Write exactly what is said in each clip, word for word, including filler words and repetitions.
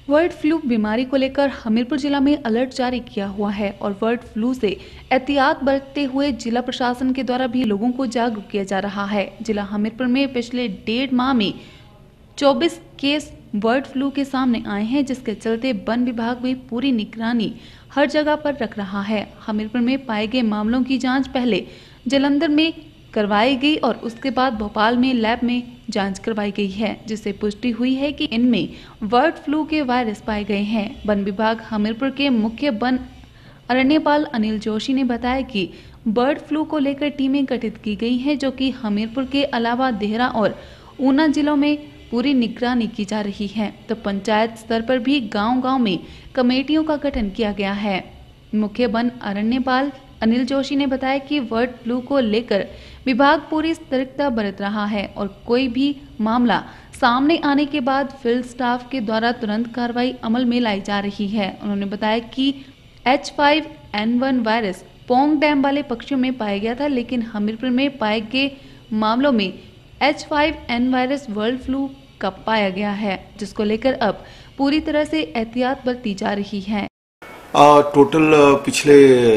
Bird flu बीमारी को लेकर हमीरपुर जिला में अलर्ट जारी किया हुआ है और बर्ड फ्लू से एहतियात बरतते हुए जिला प्रशासन के द्वारा भी लोगों को जागरूक किया जा रहा है। जिला हमीरपुर में पिछले डेढ़ माह में चौबीस केस बर्ड फ्लू के सामने आए हैं, जिसके चलते वन विभाग भी पूरी निगरानी हर जगह पर रख रहा है। हमीरपुर में पाए गए मामलों की जाँच पहले जालंधर में करवाई गई और उसके बाद भोपाल में लैब में जांच करवाई गई है, जिससे पुष्टि हुई है कि इनमें बर्ड फ्लू के वायरस पाए गए हैं। वन विभाग हमीरपुर के मुख्य वन अरण्यपाल अनिल जोशी ने बताया कि बर्ड फ्लू को लेकर टीमें गठित की गई हैं, जो कि हमीरपुर के अलावा देहरा और ऊना जिलों में पूरी निगरानी की जा रही है। तो पंचायत स्तर पर भी गांव-गांव में कमेटियों का गठन किया गया है। मुख्य वन अरण्यपाल अनिल जोशी ने बताया कि बर्ड फ्लू को लेकर विभाग पूरी सतर्कता बरत रहा है और कोई भी मामला सामने आने के बाद फील्ड स्टाफ के द्वारा तुरंत कार्रवाई अमल में लाई जा रही है। उन्होंने बताया कि H five N one virus Pong dam वाले पक्षियों में पाया गया था, लेकिन हमीरपुर में पाए गए मामलों में H five N virus bird flu का पाया गया है, जिसको लेकर अब पूरी तरह से एहतियात बरती जा रही है। टोटल पिछले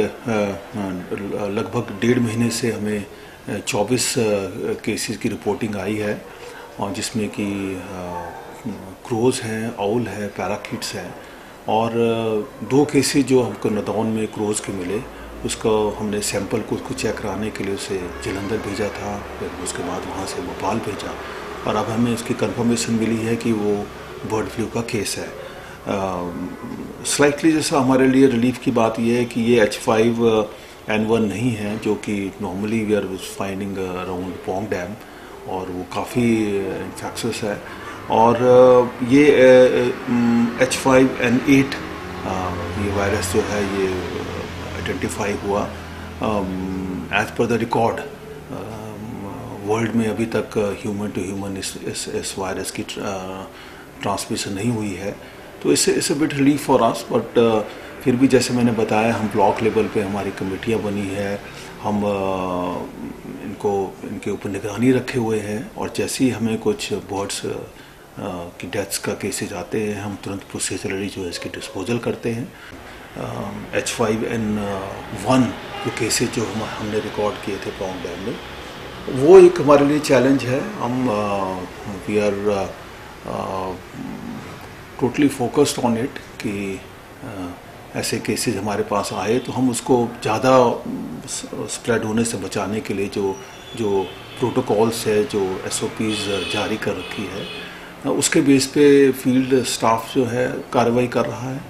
लगभग डेढ़ महीने से हमें चौबीस केसेस की रिपोर्टिंग आई है, और जिसमें कि क्रोज हैं, आउल है, पैराकीट्स हैं, और दो केसेस जो हमको नदौन में क्रोज के मिले, उसका हमने सैंपल को उसको चेक कराने के लिए उसे जालंधर भेजा था, फिर उसके बाद वहाँ से भोपाल भेजा, और अब हमें उसकी कंफर्मेशन मिली है कि वो बर्ड फ्लू का केस है। स्लाइटली uh, जैसा हमारे लिए रिलीफ की बात यह है कि ये एच फाइव एन वन नहीं है, जो कि normally we are finding around Pong dam, और वो काफ़ी इन्फेक्शस है। और uh, ये एच फाइव एन एट ये वायरस जो है ये आइडेंटिफाई uh, हुआ as per the record. World में अभी तक ह्यूमन टू ह्यूमन इस इस, इस वायरस की ट्रांसमिशन नहीं हुई है, तो इससे it's a bit relief for us. But फिर भी जैसे मैंने बताया, हम ब्लॉक लेवल पे हमारी कमेटियाँ बनी है, हम uh, इनको इनके ऊपर निगरानी रखे हुए हैं, और जैसे ही हमें कुछ बर्ड्स uh, की डेथ्स का केसेज आते हैं, हम तुरंत प्रोसीजरली जो है इसकी डिस्पोजल करते हैं। एच फाइव एन वन जो केसेज जो हम हमने रिकॉर्ड किए थे पोंग डैम में, वो एक हमारे लिए चैलेंज है। हम we are totally focused on it कि uh, ऐसे केसेस हमारे पास आए तो हम उसको ज़्यादा स्प्रेड होने से बचाने के लिए जो जो प्रोटोकॉल्स है, जो एस ओ पीज़ जारी कर रखी है, uh, उसके बेस पे फील्ड स्टाफ जो है कार्रवाई कर रहा है।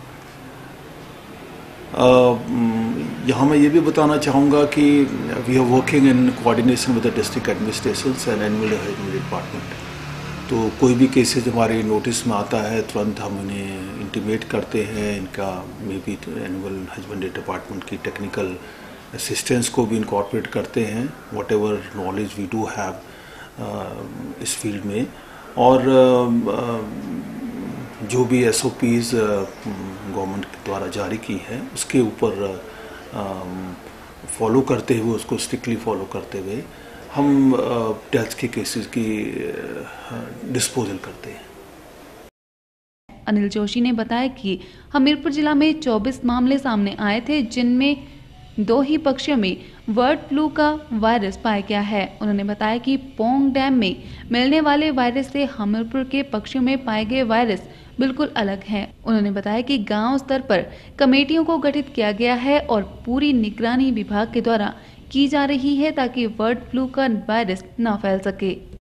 uh, यहाँ मैं ये भी बताना चाहूँगा कि we are working in coordination with the district administrations and animal husbandry department. तो कोई भी केसेज हमारे नोटिस में आता है, तुरंत हम उन्हें इंटीमेट करते हैं। इनका maybe animal husbandry department की टेक्निकल असिस्टेंस को भी इनकॉर्पोरेट करते हैं, whatever knowledge we do have इस फील्ड में। और uh, जो भी एस ओ पीज़ गवर्नमेंट द्वारा जारी की है, उसके ऊपर फॉलो uh, करते हुए, उसको स्ट्रिक्टली फॉलो करते हुए हम डेथ के केसेस की डिस्पोजल करते हैं। अनिल जोशी ने बताया कि हमीरपुर जिला में चौबीस मामले सामने आए थे, जिनमें दो ही पक्षियों में बर्ड फ्लू का वायरस पाया गया है। उन्होंने बताया कि पोंग डैम में मिलने वाले वायरस से हमीरपुर के पक्षियों में पाए गए वायरस बिल्कुल अलग हैं। उन्होंने बताया कि गांव स्तर पर कमेटियों को गठित किया गया है और पूरी निगरानी विभाग के द्वारा की जा रही है, ताकि बर्ड फ्लू का वायरस न फैल सके।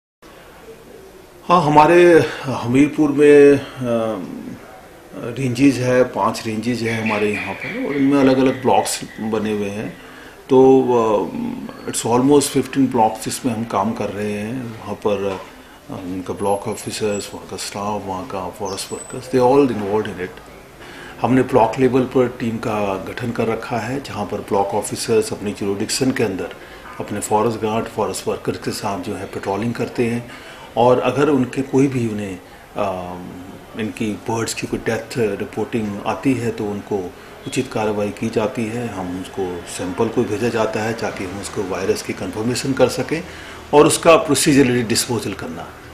हाँ, हमारे हमीरपुर में रेंजेज है, पांच रेंजेज है हमारे यहाँ पर, और इनमें अलग अलग ब्लॉक्स बने हुए हैं। तो इट्स ऑलमोस्ट फिफ्टीन ब्लॉक्स जिसमें हम काम कर रहे हैं। वहाँ पर उनका ब्लॉक ऑफिसर्स, वहाँ का स्टाफ, वहाँ का forest workers, they all involve in it. हमने ब्लॉक लेवल पर टीम का गठन कर रखा है, जहाँ पर ब्लॉक ऑफिसर्स अपनी ज्यूरिडिक्शन के अंदर अपने फॉरेस्ट गार्ड, फॉरेस्ट वर्कर्स के साथ जो है पेट्रोलिंग करते हैं, और अगर उनके कोई भी उन्हें आ, इनकी बर्ड्स की कोई डेथ रिपोर्टिंग आती है तो उनको उचित कार्रवाई की जाती है। हम उसको सैंपल को भेजा जाता है ताकि हम उसको वायरस की कंफर्मेशन कर सकें और उसका प्रोसीजरली डिस्पोजल करना।